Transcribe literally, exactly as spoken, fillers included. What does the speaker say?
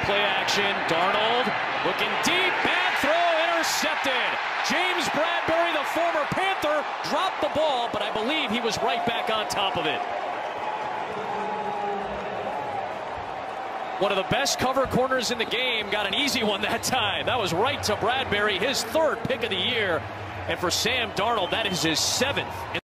play action. Darnold looking deep. Bad throw. Intercepted. James Bradberry, the former Panther, dropped the ball, but I believe he was right back on top of it. One of the best cover corners in the game got an easy one that time. That was right to Bradberry, his third pick of the year. And for Sam Darnold, that is his seventh.